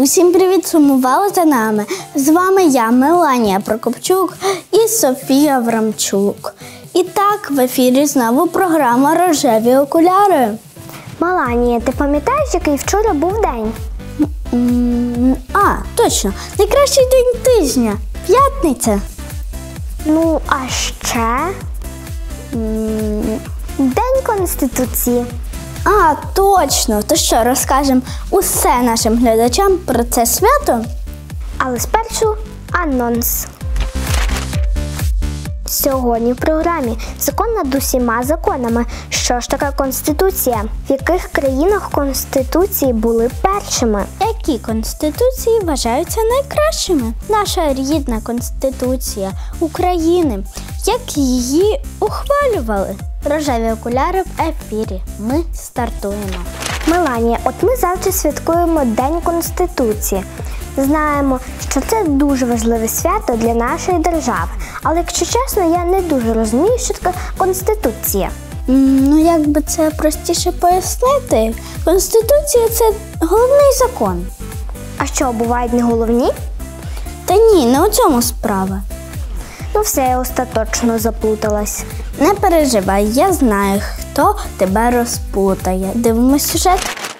Усім привіт, сумували за нами. З вами я, Меланія Прокопчук і Софія Аврамчук. І так, в ефірі знову програма «Рожеві окуляри». Меланія, ти пам'ятаєш, який вчора був день? Точно, найкращий день тижня – п'ятниця. Ну, а ще День Конституції. Точно. То що, розкажемо усе нашим глядачам про це свято? Але спершу анонс. Сьогодні в програмі «Закон над усіма законами». Що ж таке Конституція? В яких країнах Конституції були першими? Які конституції вважаються найкращими? Наша рідна Конституція України. Як її ухвалювали? Рожеві окуляри в ефірі. Ми стартуємо. Меланія, от ми завтра святкуємо День Конституції. Знаємо, що це дуже важливе свято для нашої держави. Але, якщо чесно, я не дуже розумію, що таке Конституція. Як би це простіше пояснити? Конституція – це головний закон. А що, бувають не головні? Та ні, не у цьому справа. Все, я остаточно заплуталась. Не переживай, я знаю, хто тебе розплутає. Дивимось сюжет.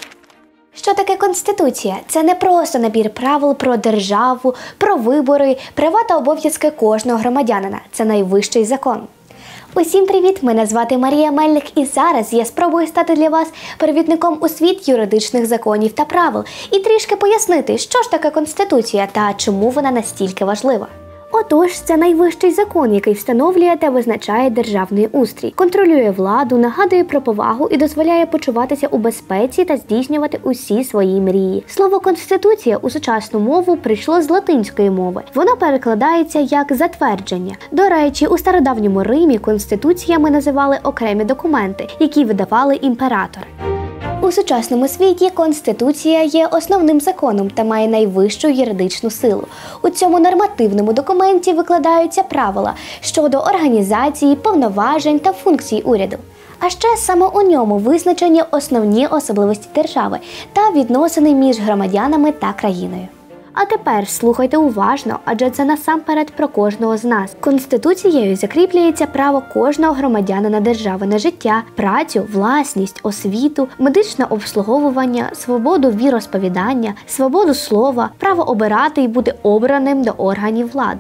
Що таке Конституція? Це не просто набір правил про державу, про вибори, права та обов'язки кожного громадянина. Це найвищий закон. Усім привіт! Мене звати Марія Мельник, і зараз я спробую стати для вас провідником у світ юридичних законів та правил і трішки пояснити, що ж таке Конституція та чому вона настільки важлива. Отож, це найвищий закон, який встановлює та визначає державний устрій, контролює владу, нагадує про повагу і дозволяє почуватися у безпеці та здійснювати усі свої мрії. Слово «конституція» у сучасну мову прийшло з латинської мови. Воно перекладається як «затвердження». До речі, у стародавньому Римі конституціями називали окремі документи, які видавали імператори. У сучасному світі Конституція є основним законом та має найвищу юридичну силу. У цьому нормативному документі викладаються правила щодо організації, повноважень та функцій уряду. А ще саме у ньому визначені основні особливості держави та відносини між громадянами та країною. А тепер слухайте уважно, адже це насамперед про кожного з нас. Конституцією закріплюється право кожного громадянина держави на життя, працю, власність, освіту, медичне обслуговування, свободу віросповідання, свободу слова, право обирати і бути обраним до органів влади.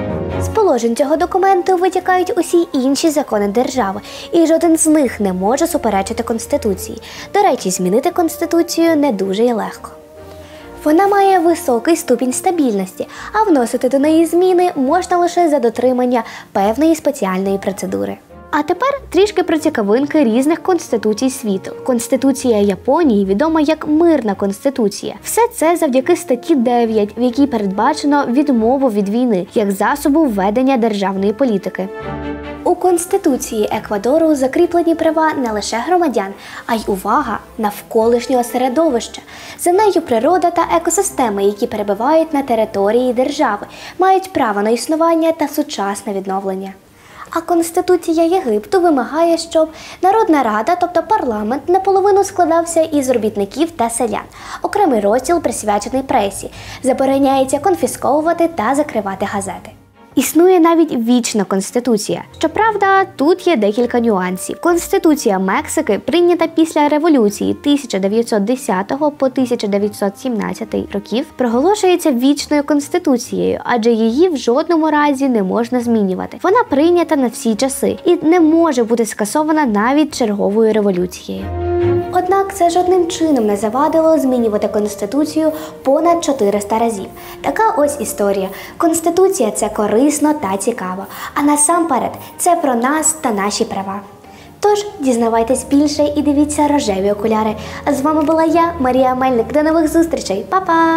З положень цього документу витікають усі інші закони держави, і жоден з них не може суперечити Конституції. До речі, змінити Конституцію не дуже й легко. Вона має високий ступінь стабільності, а вносити до неї зміни можна лише за дотримання певної спеціальної процедури. А тепер трішки про цікавинки різних конституцій світу. Конституція Японії відома як мирна конституція. Все це завдяки статті 9, в якій передбачено відмову від війни як засобу ведення державної політики. У Конституції Еквадору закріплені права не лише громадян, а й увага навколишнього середовища. За нею природа та екосистеми, які перебувають на території держави, мають право на існування та сучасне відновлення. А Конституція Єгипту вимагає, щоб Народна Рада, тобто парламент, наполовину складався із робітників та селян. Окремий розділ присвячений пресі. Забороняється конфісковувати та закривати газети. Існує навіть вічна конституція. Щоправда, тут є декілька нюансів. Конституція Мексики прийнята після революції 1910 по 1917 років, проголошується вічною конституцією, адже її в жодному разі не можна змінювати. Вона прийнята на всі часи і не може бути скасована навіть черговою революцією. Однак це жодним чином не завадило змінювати Конституцію понад 400 разів. Така ось історія. Конституція – це корисно та цікаво, а насамперед це про нас та наші права. Тож, дізнавайтесь більше і дивіться «Рожеві окуляри». А з вами була я, Марія Мельник. До нових зустрічей. Па-па!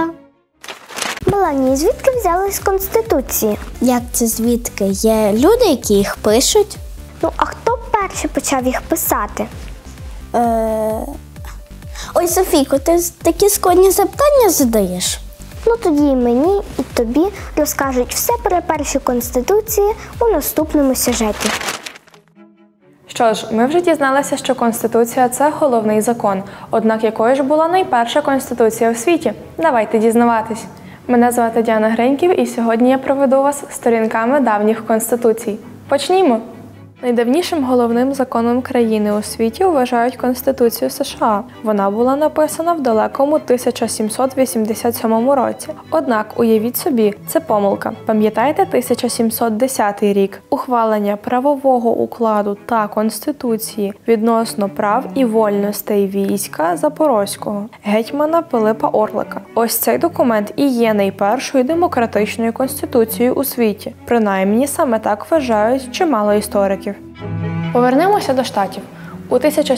Меланія, звідки взялись Конституції? Як це звідки? Є люди, які їх пишуть? А хто перший почав їх писати? Ой, Софійко, ти такі складні запитання задаєш? Тоді і мені, і тобі розкажуть все про перші конституції у наступному сюжеті. Що ж, ми вже дізналися, що Конституція – це головний закон. Однак якою ж була найперша Конституція у світі? Давайте дізнаватись. Мене звати Діана Гриньків, і сьогодні я проведу вас сторінками давніх конституцій. Почнімо! Найдавнішим головним законом країни у світі вважають Конституцію США. Вона була написана в далекому 1787 році. Однак, уявіть собі, це помилка. Пам'ятаєте 1710 рік? Ухвалення правового укладу та Конституції відносно прав і вольностей війська Запорозького, гетьмана Пилипа Орлика. Ось цей документ і є найпершою демократичною конституцією у світі. Принаймні, саме так вважають чимало істориків. Повернемося до Штатів. У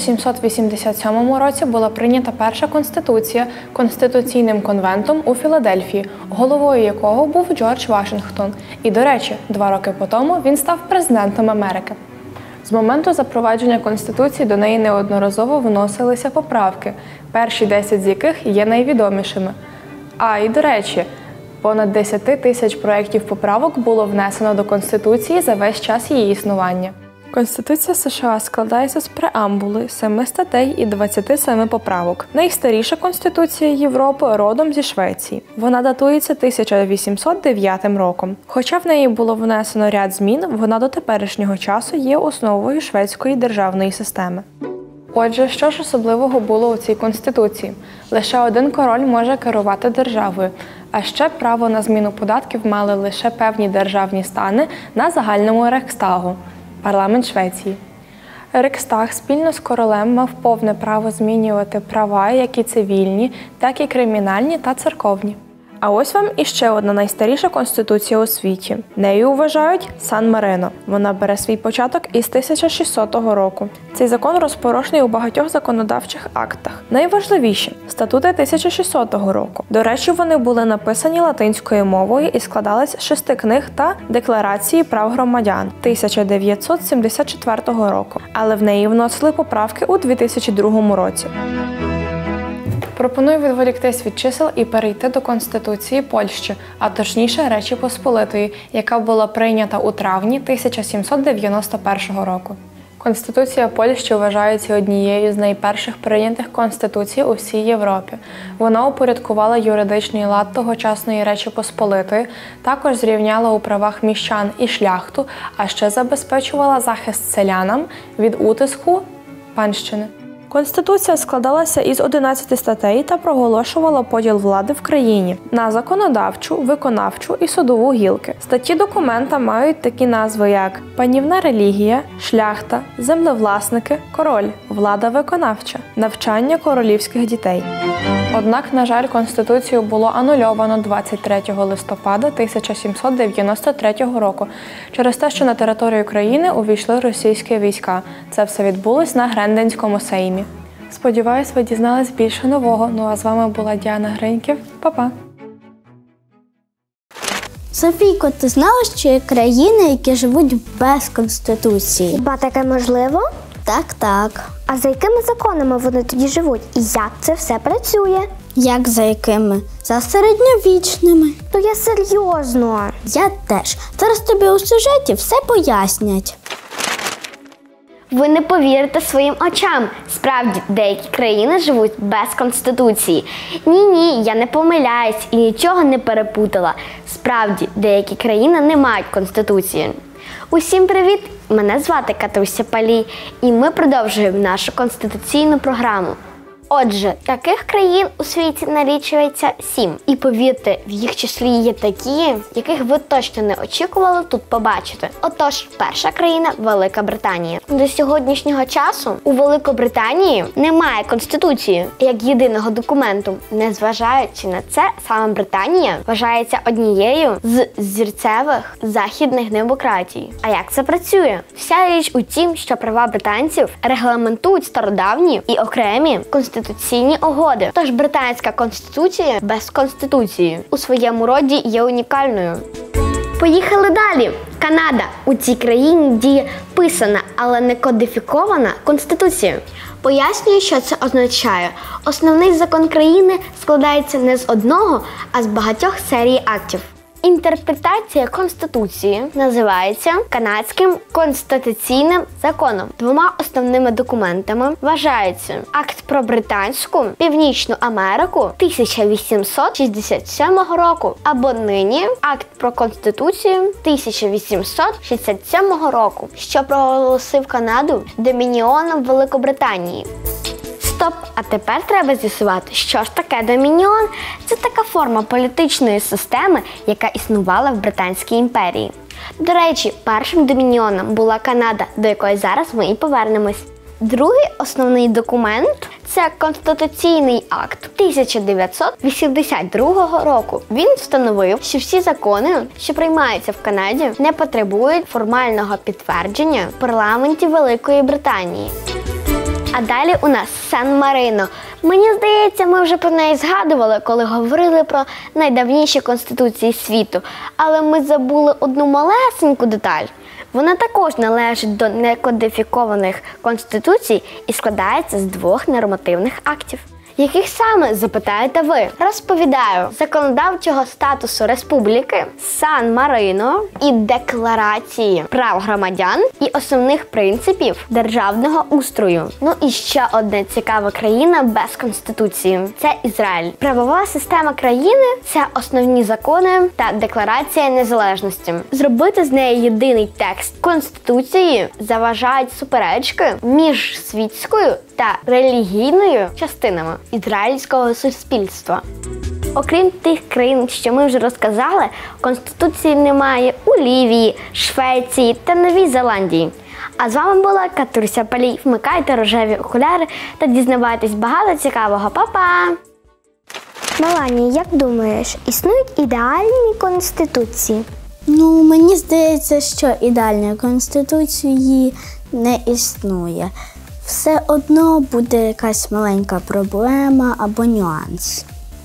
1787 році була прийнята перша конституція Конституційним конвентом у Філадельфії, головою якого був Джордж Вашингтон. І, до речі, 2 роки по тому він став президентом Америки. З моменту запровадження Конституції до неї неодноразово вносилися поправки, перші 10 з яких є найвідомішими. І, до речі, понад 10 тисяч проєктів поправок було внесено до Конституції за весь час її існування. Конституція США складається з преамбули, 7 статей і 27 поправок. Найстаріша Конституція Європи родом зі Швеції. Вона датується 1809 роком. Хоча в неї було внесено ряд змін, вона до теперішнього часу є основою шведської державної системи. Отже, що ж особливого було у цій Конституції? Лише один король може керувати державою, а ще право на зміну податків мали лише певні державні стани на загальному Рейхстагу – парламент Швеції. Рейхстаг спільно з королем мав повне право змінювати права як і цивільні, так і кримінальні та церковні. А ось вам іще одна найстаріша конституція у світі. Нею вважають Сан-Марино. Вона бере свій початок із 1600 року. Цей закон розпорошений у багатьох законодавчих актах. Найважливіші – статути 1600 року. До речі, вони були написані латинською мовою і складались з 6 книг та Декларації прав громадян 1974 року. Але в неї вносили поправки у 2002 році. Пропоную відволіктись від чисел і перейти до Конституції Польщі, а точніше Речі Посполитої, яка була прийнята у травні 1791 року. Конституція Польщі вважається однією з найперших прийнятих конституцій у всій Європі. Вона упорядкувала юридичний лад тогочасної Речі Посполитої, також зрівняла у правах міщан і шляхту, а ще забезпечувала захист селянам від утиску панщини. Конституція складалася із 11 статей та проголошувала поділ влади в країні на законодавчу, виконавчу і судову гілки. Статті документа мають такі назви, як панівна релігія, шляхта, землевласники, король, влада виконавча, навчання королівських дітей. Однак, на жаль, Конституцію було анульовано 23 листопада 1793 року через те, що на територію країни увійшли російські війська. Це все відбулось на Гренденському сеймі. Сподіваюсь, ви дізнались більше нового. Ну а з вами була Діана Гриньків. Па-па! Софійко, ти знала, що є країни, які живуть без Конституції? Хіба таке можливо? Так. А за якими законами вони тоді живуть? І як це все працює? Як за якими? За середньовічними. То я серйозно. Я теж. Зараз тобі у сюжеті все пояснять. Ви не повірите своїм очам. Справді, деякі країни живуть без Конституції. Ні, я не помиляюсь і нічого не перепутала. Справді, деякі країни не мають Конституції. Усім привіт! Мене звати Катруся Палій, і ми продовжуємо нашу конституційну програму. Отже, таких країн у світі налічується 7. І повірте, в їх числі є такі, яких ви точно не очікували тут побачити. Отож, перша країна – Велика Британія. До сьогоднішнього часу у Великобританії немає Конституції як єдиного документу. Незважаючи на це, саме Британія вважається однією з зірцевих західних демократій. А як це працює? Вся річ у тім, що права британців регламентують стародавні і окремі конституційні угоди. Тож британська конституція без конституції у своєму роді є унікальною. Поїхали далі. Канада. У цій країні діє писана, але не кодифікована конституція. Пояснюю, що це означає. Основний закон країни складається не з одного, а з багатьох серій актів. Інтерпретація Конституції називається Канадським конституційним законом. Двома основними документами вважаються Акт про Британську Північну Америку 1867 року або нині Акт про Конституцію 1867 року, що проголосив Канаду домініоном Великобританії. Стоп, а тепер треба з'ясувати, що ж таке домініон. Це така форма політичної системи, яка існувала в Британській імперії. До речі, першим домініоном була Канада, до якої зараз ми і повернемось. Другий основний документ – це Конституційний акт 1982 року. Він встановив, що всі закони, що приймаються в Канаді, не потребують формального підтвердження в парламенті Великої Британії. А далі у нас Сан-Марино. Мені здається, ми вже про неї згадували, коли говорили про найдавніші конституції світу. Але ми забули одну малесеньку деталь. Вона також належить до некодифікованих конституцій і складається з двох нормативних актів. Яких саме, запитаєте ви? Розповідаю. Законодавчого статусу республіки, Сан-Марино і Декларації прав громадян і основних принципів державного устрою. Ну і ще одна цікава країна без конституції – це Ізраїль. Правова система країни – це основні закони та Декларація незалежності. Зробити з неї єдиний текст конституції заважають суперечки між світською та релігійною частинами ізраїльського суспільства. Окрім тих країн, що ми вже розказали, Конституції немає у Лівії, Швеції та Новій Зеландії. А з вами була Катруся Палій. Вмикайте рожеві окуляри та дізнавайтесь багато цікавого. Па-па! Меланія, як думаєш, існують ідеальні конституції? Ну, мені здається, що ідеальної конституції не існує. Все одно буде якась маленька проблема або нюанс.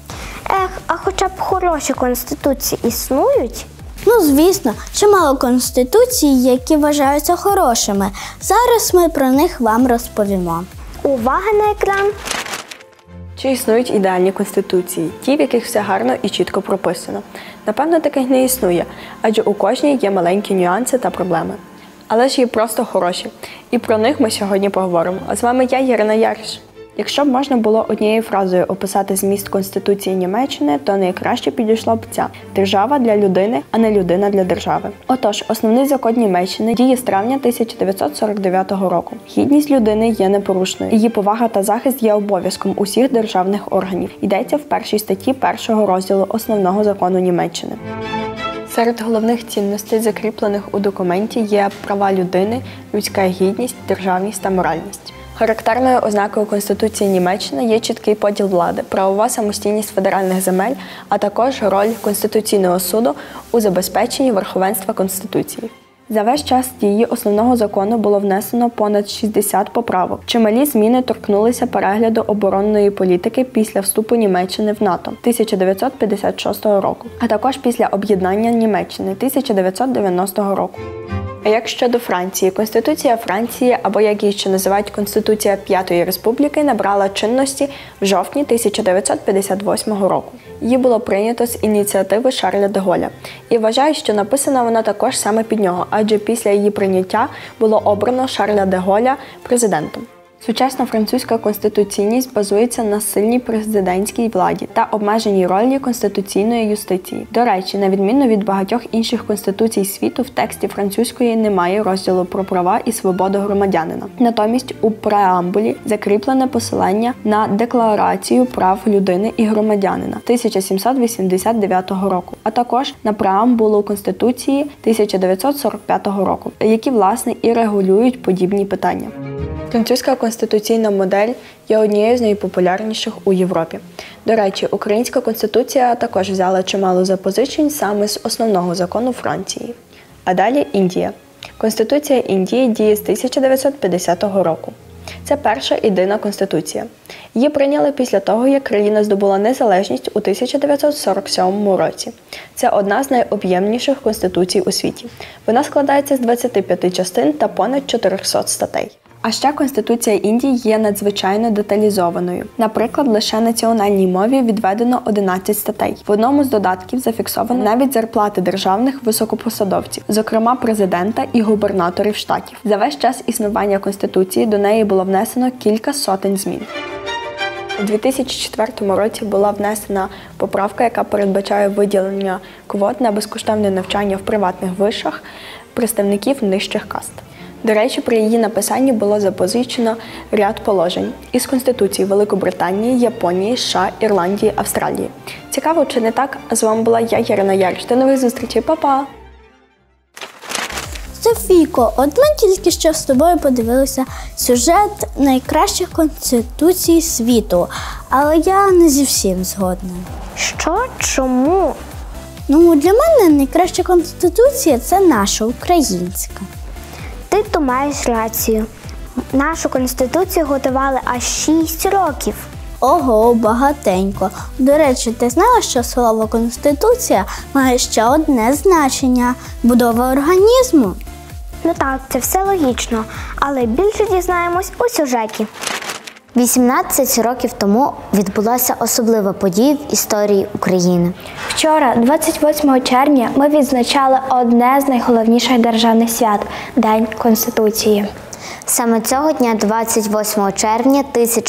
А хоча б хороші конституції існують? Ну, звісно, чимало конституцій, які вважаються хорошими. Зараз ми про них вам розповімо. Увага на екран! Чи існують ідеальні конституції, ті, в яких все гарно і чітко прописано? Напевно, таких не існує, адже у кожній є маленькі нюанси та проблеми. Але ж є просто хороші, і про них ми сьогодні поговоримо. А з вами я, Ірина Яриш. Якщо б можна було однією фразою описати зміст Конституції Німеччини, то найкраще підійшло б ця – держава для людини, а не людина для держави. Отож, основний закон Німеччини діє з травня 1949 року. Гідність людини є непорушною. Її повага та захист є обов'язком усіх державних органів. Йдеться в першій статті першого розділу основного закону Німеччини. Серед головних цінностей, закріплених у документі, є права людини, людська гідність, державність та моральність. Характерною ознакою Конституції Німеччини є чіткий поділ влади, правова самостійність федеральних земель, а також роль Конституційного суду у забезпеченні верховенства Конституції. За весь час дії основного закону було внесено понад 60 поправок. Чималі зміни торкнулися перегляду оборонної політики після вступу Німеччини в НАТО 1956 року, а також після об'єднання Німеччини 1990 року. А як щодо Франції? Конституція Франції, або як її ще називають Конституція П'ятої Республіки, набрала чинності в жовтні 1958 року. Її було прийнято з ініціативи Шарля де Голля. І вважають, що написана вона також саме під нього, адже після її прийняття було обрано Шарля де Голля президентом. Сучасна французька конституційність базується на сильній президентській владі та обмеженій ролі конституційної юстиції. До речі, на відміну від багатьох інших конституцій світу, в тексті французької немає розділу про права і свободу громадянина. Натомість у преамбулі закріплене посилання на Декларацію прав людини і громадянина 1789 року, а також на преамбулу Конституції 1945 року, які, власне, і регулюють подібні питання. Французька конституційна модель є однією з найпопулярніших у Європі. До речі, українська конституція також взяла чимало запозичень саме з основного закону Франції. А далі Індія. Конституція Індії діє з 1950 року. Це перша єдина конституція. Її прийняли після того, як країна здобула незалежність у 1947 році. Це одна з найоб'ємніших конституцій у світі. Вона складається з 25 частин та понад 400 статей. А ще Конституція Індії є надзвичайно деталізованою. Наприклад, лише національній мові відведено 11 статей. В одному з додатків зафіксовано навіть зарплати державних високопосадовців, зокрема президента і губернаторів штатів. За весь час існування Конституції до неї було внесено кілька сотень змін. У 2004 році була внесена поправка, яка передбачає виділення квот на безкоштовне навчання в приватних вишах представників нижчих каст. До речі, при її написанні було запозичено ряд положень із Конституції Великобританії, Японії, США, Ірландії, Австралії. Цікаво, чи не так? А з вами була я, Ярина Яриш. До нових зустрічей, па-па! Софійко, от ми тільки що з тобою подивилися сюжет найкращих конституцій світу, але я не зі всім згодна. Що? Чому? Ну, для мене найкраща конституція – це наша, українська. Ти то маєш рацію. Нашу конституцію готували аж 6 років. Ого, багатенько. До речі, ти знала, що слово «конституція» має ще одне значення – будова організму? Ну так, це все логічно, але більше дізнаємось у сюжеті. 18 років тому відбулася особлива подія в історії України. Вчора, 28 червня, ми відзначали одне з найголовніших державних свят – День Конституції. Саме цього дня, 28 червня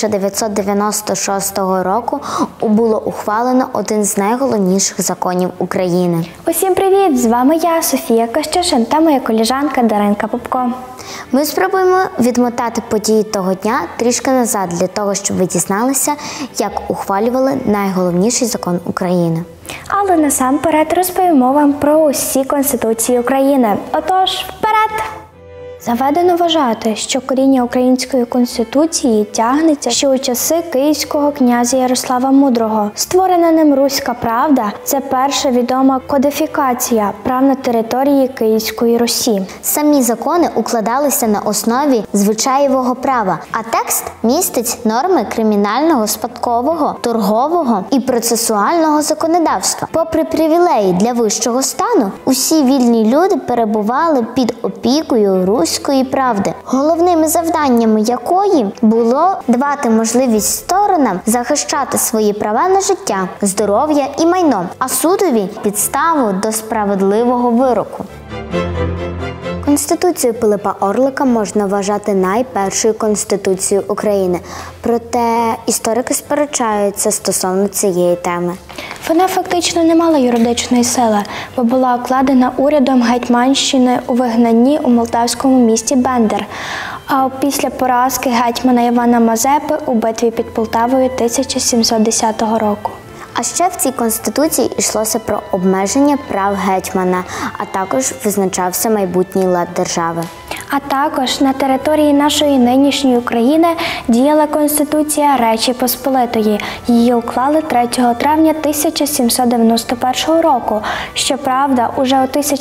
1996 року, було ухвалено один з найголовніших законів України. Усім привіт! З вами я, Софія Кощишин, та моя колежанка Даринка Попко. Ми спробуємо відмотати події того дня трішки назад, для того, щоб ви дізналися, як ухвалювали найголовніший закон України. Але насамперед розповімо вам про усі Конституції України. Отож, вперед! Заведено вважати, що коріння української конституції тягнеться ще у часи київського князя Ярослава Мудрого. Створена ним Руська правда – це перша відома кодифікація прав на території Київської Русі. Самі закони укладалися на основі звичаєвого права, а текст містить норми кримінального, спадкового, торгового і процесуального законодавства. Попри привілеї для вищого стану, усі вільні люди перебували під опікою Руської правди, головними завданнями якої було давати можливість сторонам захищати свої права на життя, здоров'я і майно, а судові – підставу до справедливого вироку. Конституцію Пилипа Орлика можна вважати найпершою конституцією України, проте історики сперечаються стосовно цієї теми. Вона фактично не мала юридичної сили, бо була укладена урядом Гетьманщини у вигнанні у молдавському місті Бендер, а після поразки гетьмана Івана Мазепи у битві під Полтавою 1710 року. А ще в цій конституції йшлося про обмеження прав гетьмана, а також визначався майбутній лад держави. А також на території нашої нинішньої України діяла Конституція Речі Посполитої. Її уклали 3 травня 1791 року. Щоправда, уже у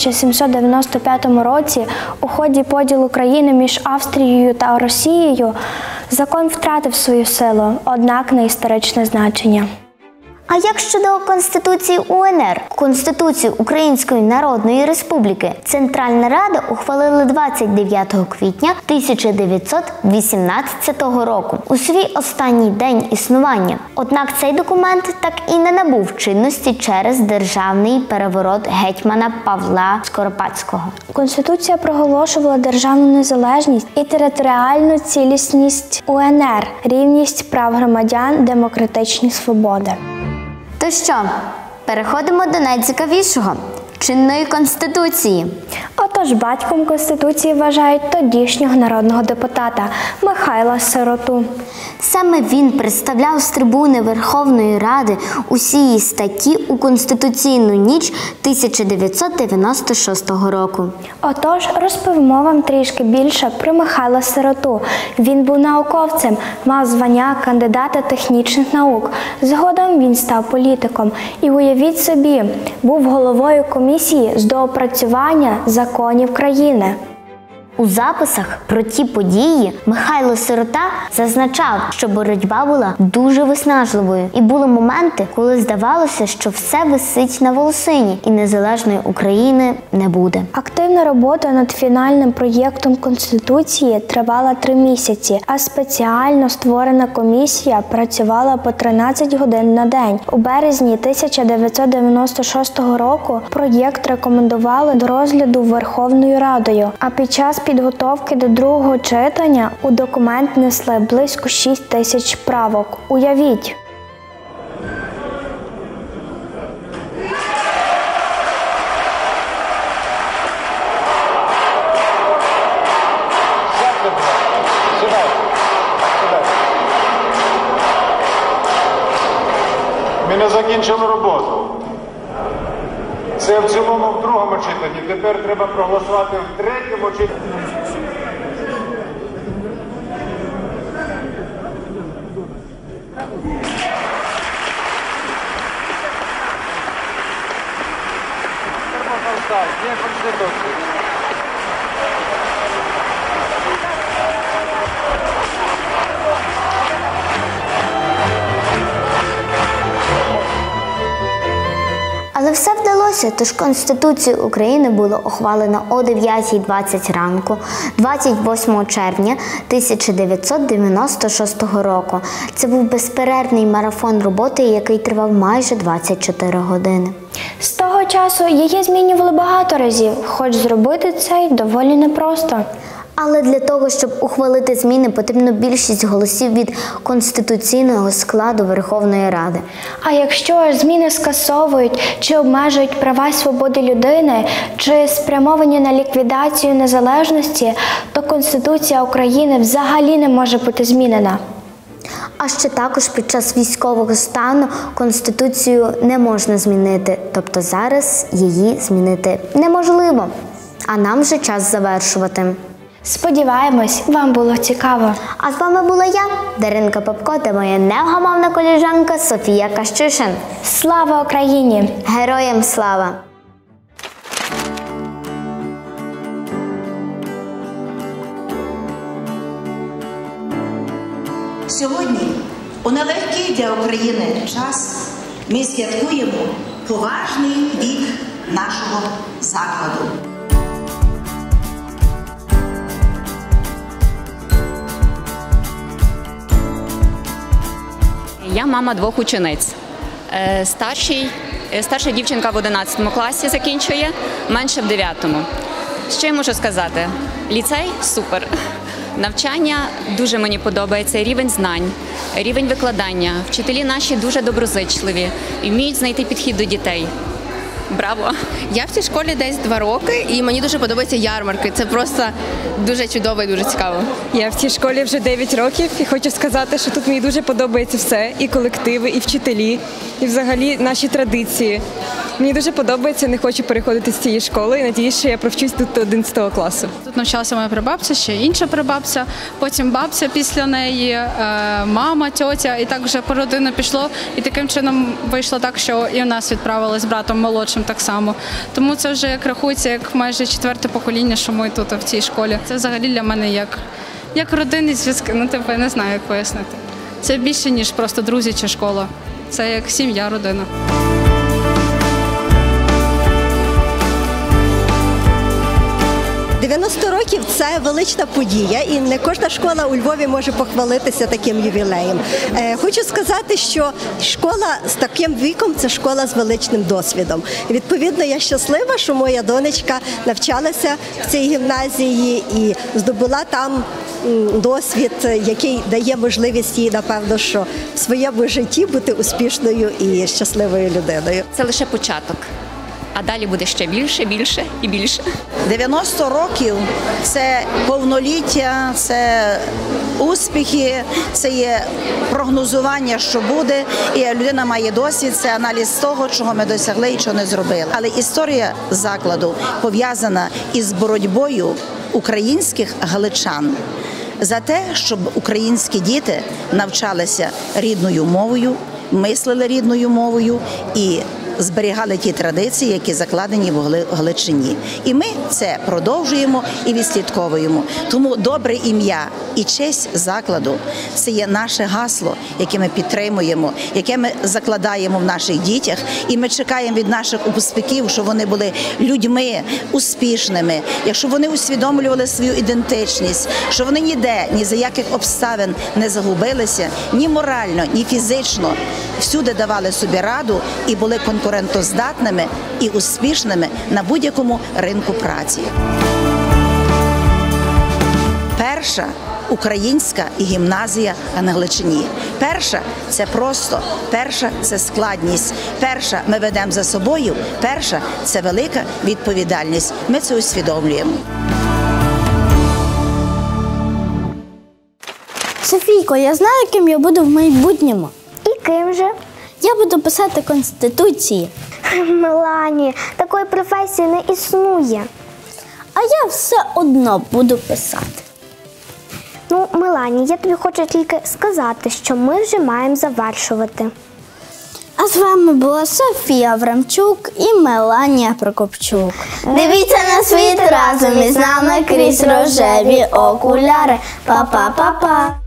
1795 році у ході поділу країни між Австрією та Росією закон втратив свою силу, однак не історичне значення. А як щодо Конституції УНР, Конституцію Української Народної Республіки, Центральна Рада ухвалила 29 квітня 1918 року, у свій останній день існування. Однак цей документ так і не набув чинності через державний переворот гетьмана Павла Скоропадського. Конституція проголошувала державну незалежність і територіальну цілісність УНР, рівність прав громадян, демократичні свободи. То що, переходимо до найцікавішого – чинної Конституції. Отож, батьком Конституції вважають тодішнього народного депутата Михайла Сироту. Саме він представляв з трибуни Верховної Ради усі її статті у Конституційну ніч 1996 року. Отож, розповімо вам трішки більше про Михайла Сироту. Він був науковцем, мав звання кандидата технічних наук. Згодом він став політиком. І уявіть собі, був головою комісії з доопрацювання законів країни. У записах про ті події Михайло Сирота зазначав, що боротьба була дуже виснажливою. І були моменти, коли здавалося, що все висить на волосині і незалежної України не буде. Активна робота над фінальним проєктом Конституції тривала 3 місяці, а спеціально створена комісія працювала по 13 годин на день. У березні 1996 року проєкт рекомендували до розгляду Верховною Радою, а під час підготовки до другого читання у документ внесли близько 6 тисяч правок. Уявіть! Ми не закінчили роботу. Це в цілому в другому читанні. Тепер треба проголосувати в третьому читанні. Але все вдалося, тож Конституцію України було ухвалено о 9:20 ранку, 28 червня 1996 року. Це був безперервний марафон роботи, який тривав майже 24 години. З того часу її змінювали багато разів, хоч зробити це й доволі непросто. Але для того, щоб ухвалити зміни, потрібно більшість голосів від конституційного складу Верховної Ради. А якщо зміни скасовують чи обмежують права й свободи людини, чи спрямовані на ліквідацію незалежності, то Конституція України взагалі не може бути змінена. А ще також під час військового стану Конституцію не можна змінити, тобто зараз її змінити неможливо. А нам вже час завершувати. Сподіваємось, вам було цікаво. А з вами була я, Даринка Попко, та моя невгамовна колежанка Софія Кащишин. Слава Україні! Героям слава! Сьогодні, у нелегкий для України час, ми святкуємо поважний вік нашого закладу. Я мама 2 учениць. Старша дівчинка в 11 класі закінчує, менша в 9-му. Що я можу сказати? Ліцей – супер. Навчання дуже мені подобається, рівень знань, рівень викладання. Вчителі наші дуже доброзичливі і вміють знайти підхід до дітей. Браво! Я в цій школі десь 2 роки, і мені дуже подобаються ярмарки. Це просто дуже чудово і дуже цікаво. Я в цій школі вже 9 років і хочу сказати, що тут мені дуже подобається все. І колективи, і вчителі, і взагалі наші традиції. Мені дуже подобається, не хочу переходити з цієї школи і надіюсь, що я провчусь тут до 11 класу. Тут навчалася моя прабабця, ще інша прабабця, потім бабця після неї, мама, тьотя, і так вже по родину пішло. І таким чином вийшло так, що і в нас відправили з братом молодшим так само. Тому це вже як рахується, як майже 4-те покоління, що ми тут в цій школі. Це взагалі для мене як родинні зв'язки, я не знаю, як пояснити. Це більше, ніж просто друзі чи школа. Це як сім'я, родина. 90 років – це велична подія, і не кожна школа у Львові може похвалитися таким ювілеєм. Хочу сказати, що школа з таким віком – це школа з величним досвідом. Відповідно, я щаслива, що моя донечка навчалася в цій гімназії і здобула там досвід, який дає можливість їй, напевно, що в своєму житті бути успішною і щасливою людиною. Це лише початок. А далі буде ще більше, більше і більше. 90 років – це повноліття, це успіхи, це є прогнозування, що буде, і людина має досвід, це аналіз того, чого ми досягли і чого не зробили. Але історія закладу пов'язана із боротьбою українських галичан за те, щоб українські діти навчалися рідною мовою, мислили рідною мовою і зберігали ті традиції, які закладені в Галичині. І ми це продовжуємо і відслідковуємо. Тому добре ім'я і честь закладу – це є наше гасло, яке ми підтримуємо, яке ми закладаємо в наших дітях. І ми чекаємо від наших випускників, щоб вони були людьми успішними, якщо вони усвідомлювали свою ідентичність, що вони ніде, ні за яких обставин не загубилися, ні морально, ні фізично, всюди давали собі раду і були конкурентоздатними і успішними на будь-якому ринку праці. Перша українська гімназія на Галичині. Перша – це просто, перша – це складність, перша – ми ведемо за собою, перша – це велика відповідальність. Ми це усвідомлюємо. Софійко, я знаю, ким я буду в майбутньому. І ким же? Я буду писати конституції. Мелані, такої професії не існує. А я все одно буду писати. Ну, Мелані, я тобі хочу тільки сказати, що ми вже маємо завершувати. А з вами була Софія Аврамчук і Меланія Прокопчук. Дивіться на світ разом із нами крізь рожеві окуляри. Па-па-па-па!